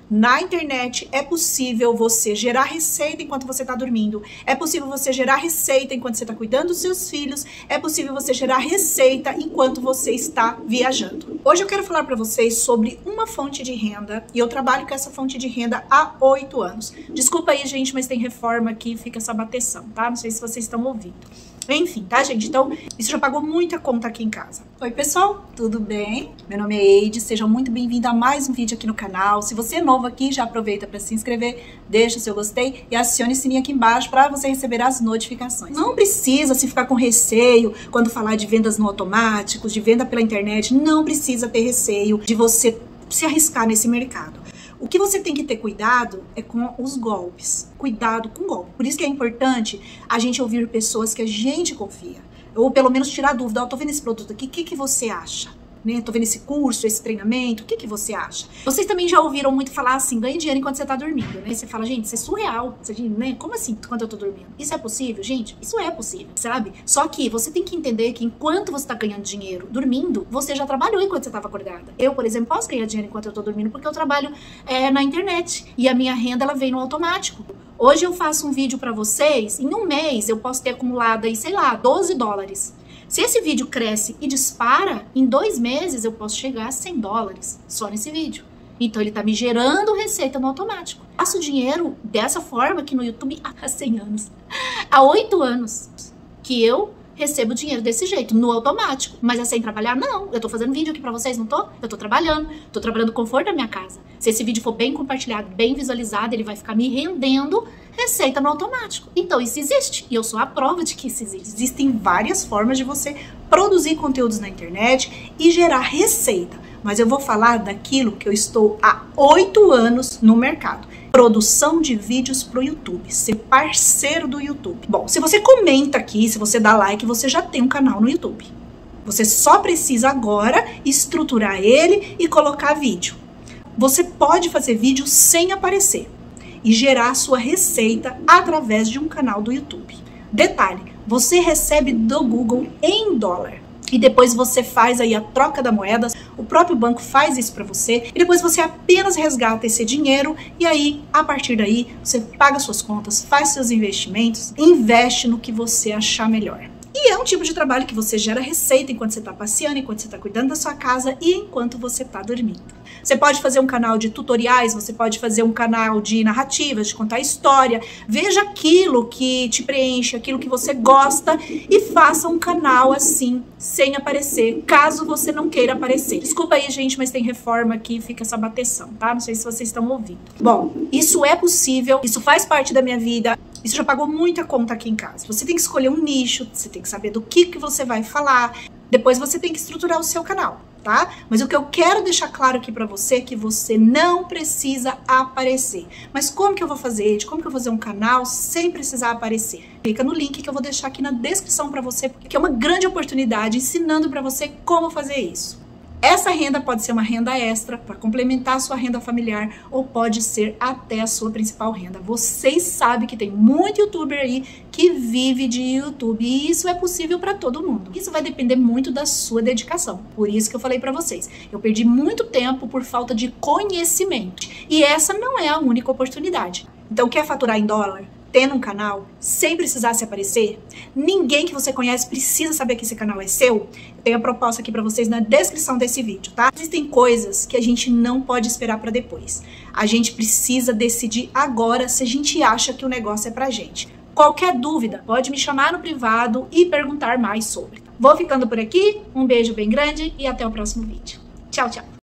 Na internet é possível você gerar receita enquanto você está dormindo, é possível você gerar receita enquanto você está cuidando dos seus filhos, é possível você gerar receita enquanto você está viajando. Hoje eu quero falar para vocês sobre uma fonte de renda e eu trabalho com essa fonte de renda há 8 anos. Desculpa aí, gente, mas tem reforma aqui e fica essa bateção, tá? Não sei se vocês estão ouvindo. Enfim, tá, gente? Então, isso já pagou muita conta aqui em casa. Oi, pessoal, tudo bem? Meu nome é Eide, sejam muito bem-vindos a mais um vídeo aqui no canal. Se você é novo aqui, já aproveita para se inscrever, deixa o seu gostei e acione o sininho aqui embaixo para você receber as notificações. Não precisa se ficar com receio quando falar de vendas no automático, de venda pela internet, não precisa ter receio de você se arriscar nesse mercado. O que você tem que ter cuidado é com os golpes. Cuidado com o golpe. Por isso que é importante a gente ouvir pessoas que a gente confia. Ou pelo menos tirar dúvida. Ó, tô vendo esse produto aqui, o que você acha? Né? Tô vendo esse curso, esse treinamento, o que você acha? Vocês também já ouviram muito falar assim, ganhe dinheiro enquanto você tá dormindo, né? Você fala, gente, isso é surreal. Você diz, né? Como assim, quando eu tô dormindo? Isso é possível? Gente, isso é possível, sabe? Só que você tem que entender que enquanto você tá ganhando dinheiro dormindo, você já trabalhou enquanto você tava acordada. Eu, por exemplo, posso ganhar dinheiro enquanto eu tô dormindo porque eu trabalho na internet. E a minha renda, ela vem no automático. Hoje eu faço um vídeo pra vocês, em um mês eu posso ter acumulado aí, sei lá, $12. Se esse vídeo cresce e dispara, em 2 meses eu posso chegar a $100 só nesse vídeo. Então ele tá me gerando receita no automático. Faço dinheiro dessa forma aqui no YouTube há 100 anos. Há 8 anos que eu recebo dinheiro desse jeito, no automático. Mas é sem trabalhar? Não. Eu tô fazendo vídeo aqui pra vocês, não tô? Eu tô trabalhando no conforto da minha casa. Se esse vídeo for bem compartilhado, bem visualizado, ele vai ficar me rendendo receita no automático. Então isso existe. E eu sou a prova de que isso existe. Existem várias formas de você produzir conteúdos na internet e gerar receita. Mas eu vou falar daquilo que eu estou há 8 anos no mercado. Produção de vídeos pro YouTube, ser parceiro do YouTube. Bom, se você comenta aqui, se você dá like, você já tem um canal no YouTube. Você só precisa agora estruturar ele e colocar vídeo. Você pode fazer vídeo sem aparecer e gerar sua receita através de um canal do YouTube. Detalhe, você recebe do Google em dólar. E depois você faz aí a troca da moeda, o próprio banco faz isso para você, e depois você apenas resgata esse dinheiro, e aí, a partir daí, você paga suas contas, faz seus investimentos, investe no que você achar melhor. E é um tipo de trabalho que você gera receita enquanto você está passeando, enquanto você está cuidando da sua casa e enquanto você está dormindo. Você pode fazer um canal de tutoriais, você pode fazer um canal de narrativas, de contar história. Veja aquilo que te preenche, aquilo que você gosta e faça um canal assim, sem aparecer, caso você não queira aparecer. Desculpa aí, gente, mas tem reforma aqui e fica essa bateção, tá? Não sei se vocês estão ouvindo. Bom, isso é possível, isso faz parte da minha vida. Isso já pagou muita conta aqui em casa. Você tem que escolher um nicho, você tem que saber do que você vai falar. Depois você tem que estruturar o seu canal, tá? Mas o que eu quero deixar claro aqui pra você é que você não precisa aparecer. Mas como que eu vou fazer? Como que eu vou fazer um canal sem precisar aparecer? Clica no link que eu vou deixar aqui na descrição pra você, porque é uma grande oportunidade ensinando pra você como fazer isso. Essa renda pode ser uma renda extra para complementar a sua renda familiar ou pode ser até a sua principal renda. Vocês sabem que tem muito youtuber aí que vive de YouTube e isso é possível para todo mundo. Isso vai depender muito da sua dedicação. Por isso que eu falei para vocês. Eu perdi muito tempo por falta de conhecimento e essa não é a única oportunidade. Então quer faturar em dólar? Tendo um canal, sem precisar se aparecer, ninguém que você conhece precisa saber que esse canal é seu. Eu tenho a proposta aqui pra vocês na descrição desse vídeo, tá? Existem coisas que a gente não pode esperar pra depois. A gente precisa decidir agora se a gente acha que o negócio é pra gente. Qualquer dúvida, pode me chamar no privado e perguntar mais sobre. Vou ficando por aqui, um beijo bem grande e até o próximo vídeo. Tchau, tchau!